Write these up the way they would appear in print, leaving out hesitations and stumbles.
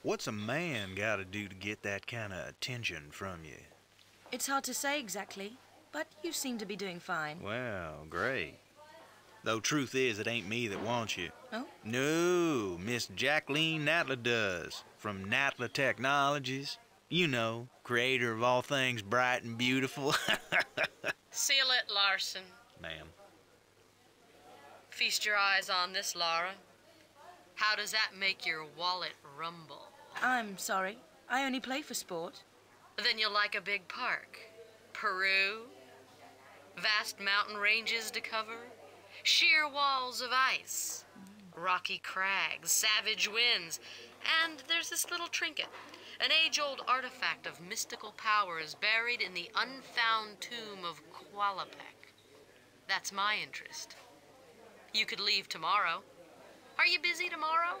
What's a man gotta do to get that kind of attention from you? It's hard to say exactly, but you seem to be doing fine. Well, great. Though truth is, it ain't me that wants you. Oh? No, Miss Jacqueline Natla does, from Natla Technologies. You know, creator of all things bright and beautiful. Seal it, Larson. Ma'am. Feast your eyes on this, Laura. How does that make your wallet rumble? I'm sorry. I only play for sport. Then you'll like a big park. Peru, vast mountain ranges to cover, sheer walls of ice, rocky crags, savage winds, and there's this little trinket, an age-old artifact of mystical powers buried in the unfound tomb of Qualopec. That's my interest. You could leave tomorrow. Are you busy tomorrow?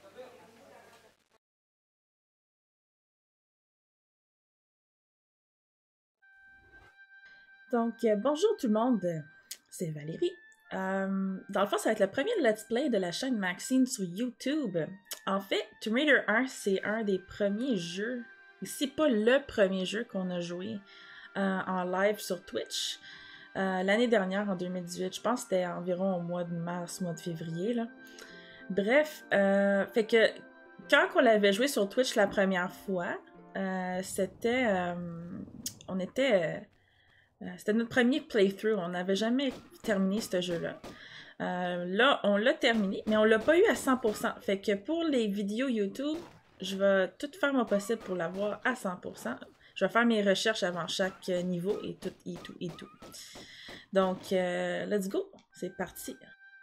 Donc, bonjour tout le monde, c'est Valérie. Dans le fond, ça va être le premier let's play de la chaîne Maxine sur YouTube. En fait, Tomb Raider 1, c'est un des premiers jeux, si pas le premier jeu qu'on a joué en live sur Twitch. L'année dernière, en 2018, je pense que c'était environ au mois de mars, mois de février, là. Bref, fait que quand on l'avait joué sur Twitch la première fois, c'était notre premier playthrough. On n'avait jamais terminé ce jeu-là. Là, on l'a terminé, mais on l'a pas eu à 100%. Fait que pour les vidéos YouTube, je vais tout faire mon possible pour l'avoir à 100%. Je vais faire mes recherches avant chaque niveau et tout. Donc, let's go! C'est parti!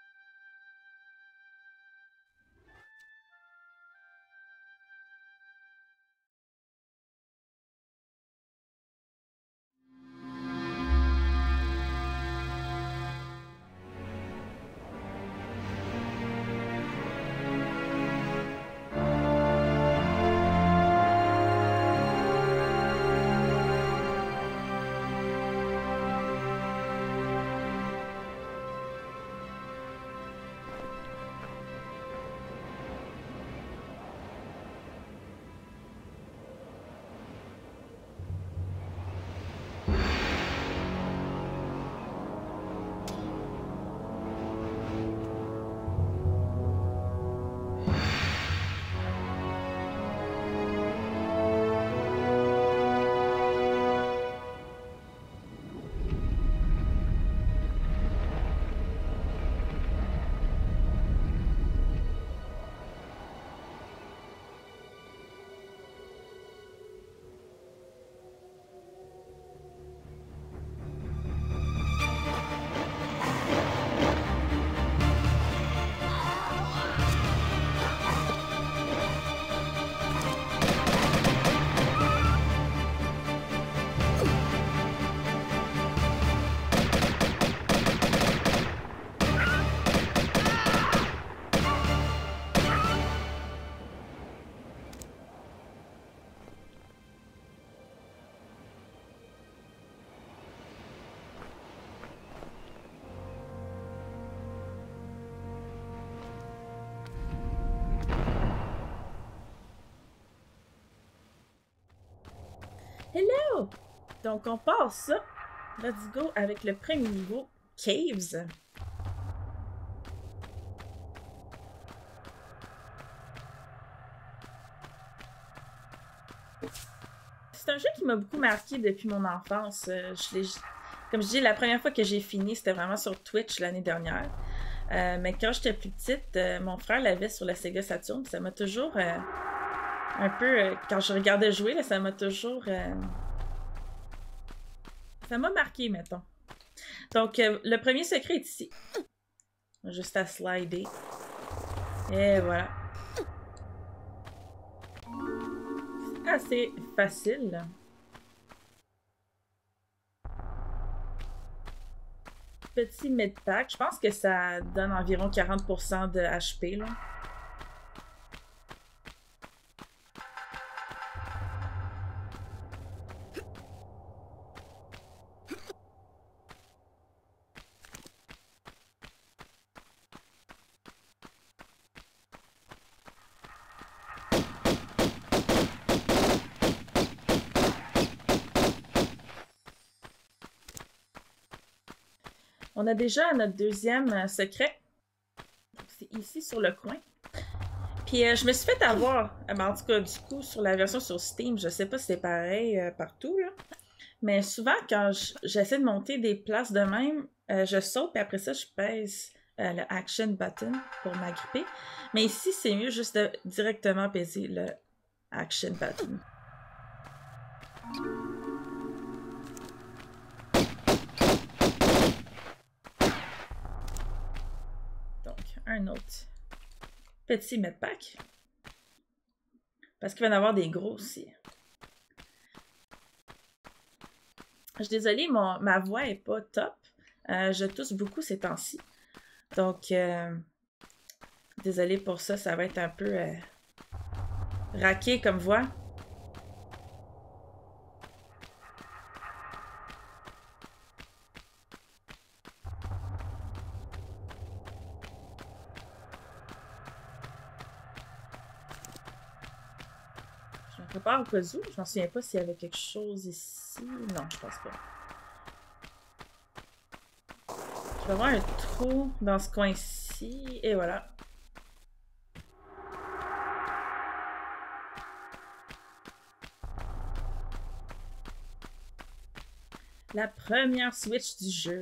Hello! Donc, on passe ça. Let's go avec le premier niveau, Caves. C'est un jeu qui m'a beaucoup marqué depuis mon enfance. Comme je dis, la première fois que j'ai fini, c'était vraiment sur Twitch l'année dernière. Mais quand j'étais plus petite, mon frère l'avait sur la Sega Saturn. Ça m'a toujours... un peu, quand je regardais jouer, là, ça m'a toujours... ça m'a marqué, mettons. Donc, le premier secret est ici. Juste à slider. Et voilà. C'est assez facile. Petit medpack. Je pense que ça donne environ 40% de HP, là. On a déjà notre deuxième secret. C'est ici sur le coin. Puis je me suis fait avoir, en tout cas du coup sur la version sur Steam, je sais pas si c'est pareil partout là. Mais souvent quand j'essaie de monter des places de même, je saute et après ça je pèse le action button pour m'agripper. Mais ici c'est mieux juste de directement peser le action button. Donc un autre petit medpack. Parce qu'il va y en avoir des gros aussi. Je suis désolée, ma voix est pas top. Je tousse beaucoup ces temps-ci. Donc, désolée pour ça, ça va être un peu raqué comme voix. Je me prépare au cas où. Je m'en souviens pas s'il y avait quelque chose ici. Non, je pense pas. Je vais avoir un trou dans ce coin-ci. Et voilà. La première switch du jeu.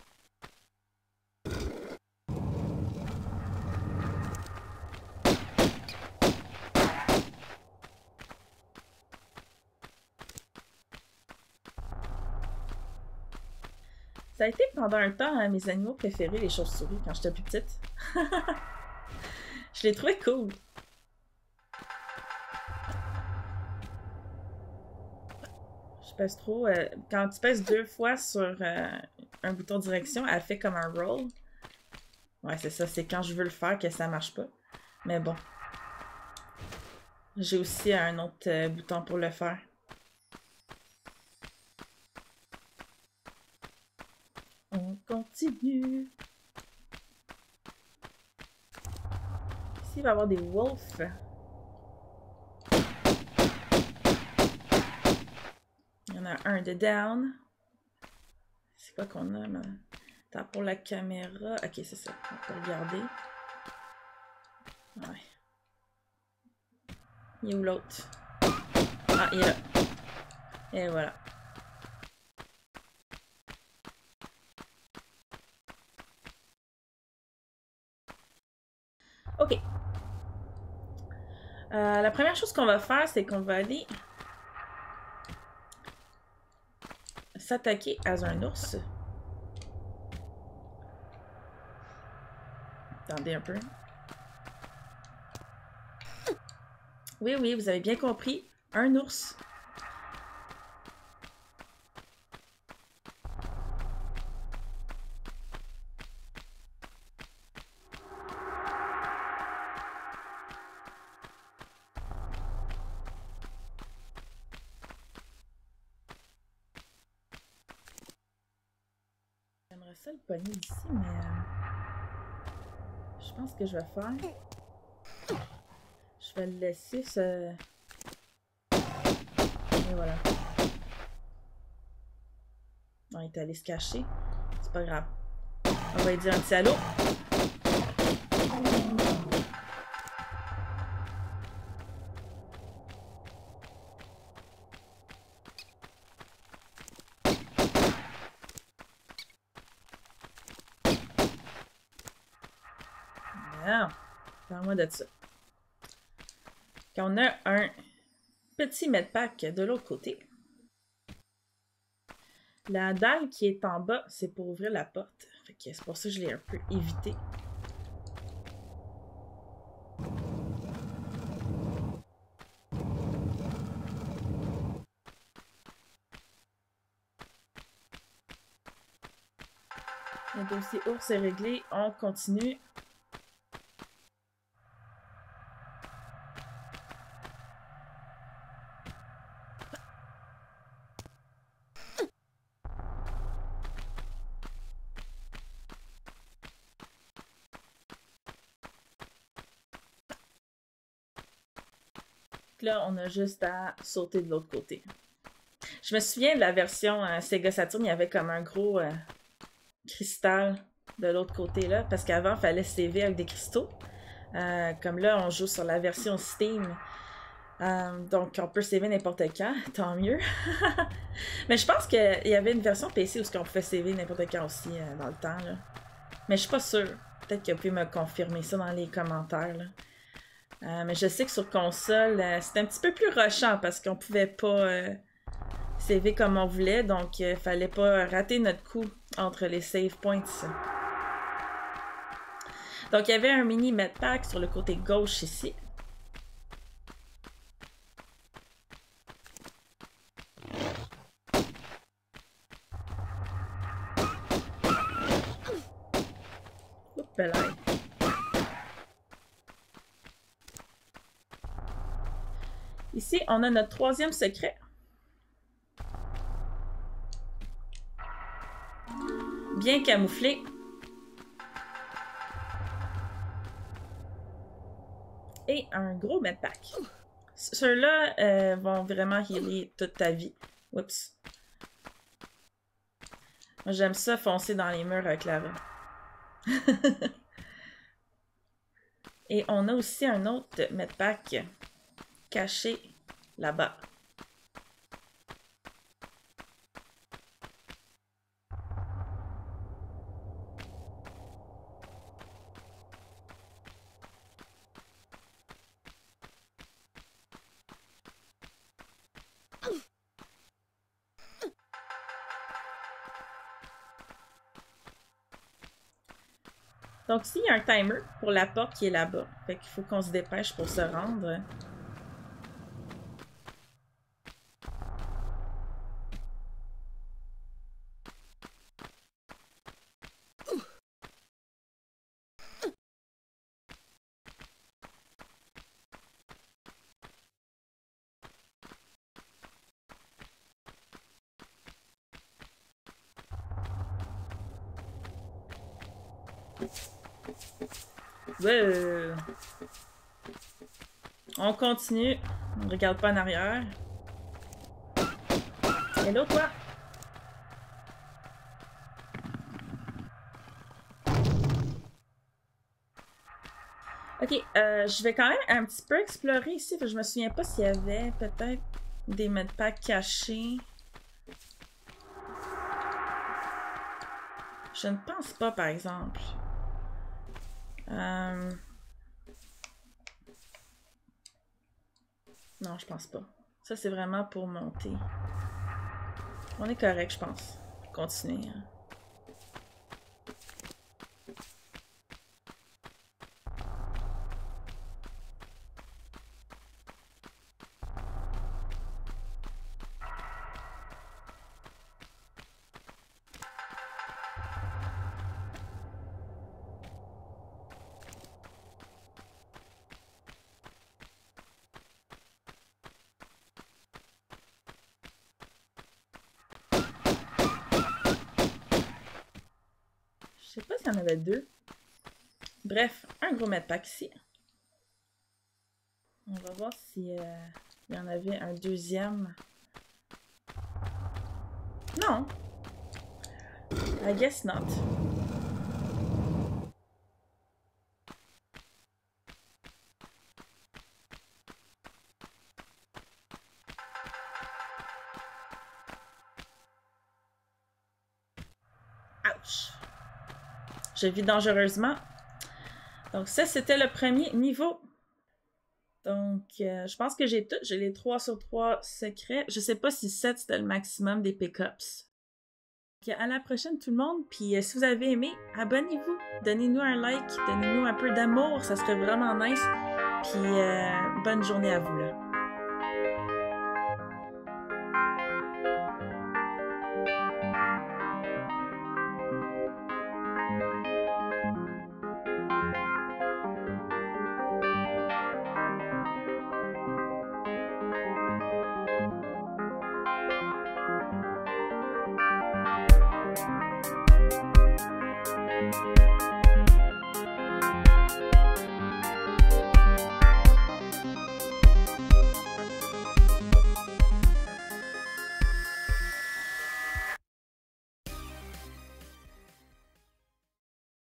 Ça a été pendant un temps mes animaux préférés, les chauves-souris, quand j'étais plus petite. Je les trouvais cool. Je pèse trop. Quand tu pèses 2 fois sur un bouton de direction, elle fait comme un roll. Ouais, c'est ça. C'est quand je veux le faire que ça marche pas. Mais bon. J'ai aussi un autre bouton pour le faire. On continue. Ici, il va y avoir des wolves. Il y en a un de down. C'est quoi qu'on a? Attends, pour la caméra. Ok, c'est ça. On peut regarder. Ouais. Il est où l'autre? Ah, il est là. Et voilà. Ok. La première chose qu'on va faire, c'est qu'on va aller s'attaquer à un ours. Attendez un peu. Oui, oui, vous avez bien compris. Un ours. J'aimerais ça le pogner ici, mais je pense que je vais faire. Je vais le laisser se... Et voilà. Non, il est allé se cacher. C'est pas grave. On va lui dire un petit allô. Non. Parle-moi de ça. Quand on a un petit medpack de l'autre côté. La dalle qui est en bas, c'est pour ouvrir la porte. Fait que c'est pour ça que je l'ai un peu évité. Le dossier ours est réglé. On continue. Là, on a juste à sauter de l'autre côté. Je me souviens de la version Sega Saturn, il y avait comme un gros cristal de l'autre côté là, parce qu'avant, il fallait saver avec des cristaux. Comme là, on joue sur la version Steam. Donc, on peut saver n'importe quand, tant mieux. Mais je pense qu'il y avait une version PC où on pouvait saver n'importe quand aussi dans le temps. Là. Mais je suis pas sûre. Peut-être que vous pouvez me confirmer ça dans les commentaires. Là. Mais je sais que sur console, c'était un petit peu plus rushant parce qu'on pouvait pas saver comme on voulait. Donc, il fallait pas rater notre coup entre les save points. Donc, il y avait un mini medpack sur le côté gauche ici. Ici, on a notre troisième secret. Bien camouflé. Et un gros medpack. Ceux-là vont vraiment healer toute ta vie. Oups. Moi, j'aime ça foncer dans les murs avec l'avant. Et on a aussi un autre medpack caché là-bas. Donc ici, il y a un timer pour la porte qui est là-bas. Fait qu'il faut qu'on se dépêche pour se rendre. Ouais. On continue. On ne regarde pas en arrière. Hello, toi! Ok, je vais quand même un petit peu explorer ici. Je me souviens pas s'il y avait peut-être des medpacks cachés. Je ne pense pas, par exemple. Non, je pense pas. Ça, c'est vraiment pour monter. On est correct, je pense. Continuer. Hein. Je sais pas s'il y en avait deux. Bref, un gros medpack ici. On va voir s'il y en avait un deuxième. Non. I guess not. Ouch. Je vis dangereusement. Donc ça, c'était le premier niveau. Donc, je pense que j'ai tout. J'ai les 3 sur 3 secrets. Je sais pas si 7 c'était le maximum des pickups. Donc, à la prochaine tout le monde. Puis si vous avez aimé, abonnez-vous. Donnez-nous un like. Donnez-nous un peu d'amour. Ça serait vraiment nice. Puis bonne journée à vous là.